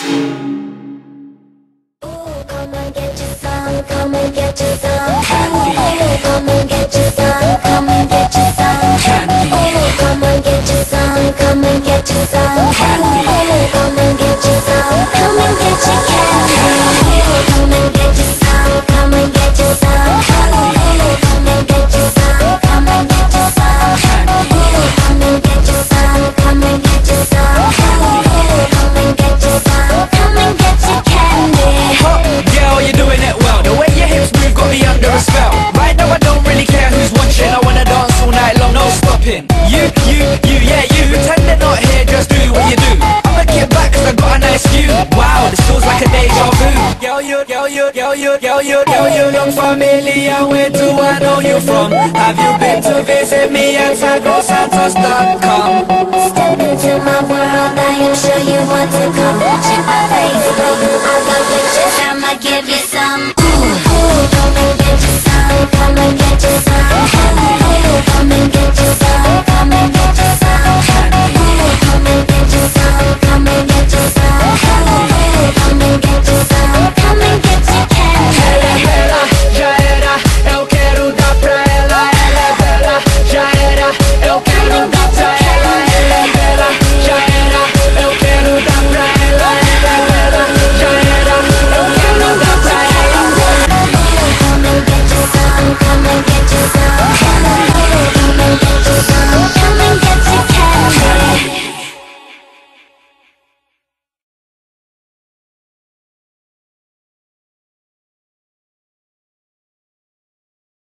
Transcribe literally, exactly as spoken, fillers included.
Come and get your some, come and get your some candy. Come and get your some, come and get your some candy. Come and get your some, come and get your some candy. Come and get your some, come and get your candy. Come and get your some, come and get your some candy. Come and get your some, come and get your some candy. Come and get your some, come and get your some candy. Come and get your some, come and get your candy. Girl, you're doing it well. The way your hips move got me under a spell. Right now I don't really care who's watching. I wanna dance all night long, no stopping. You, you, you, yeah you. Pretend they're not here, just do what you do. I'ma get back cause I got a nice view. Wow, this feels like a deja vu. Girl, you, girl, you, girl, you, girl, you, girl, you look familiar. Where do I know you from? Have you been to visit me at Tagos Santos dot com? Step into my world, I am sure you want to come.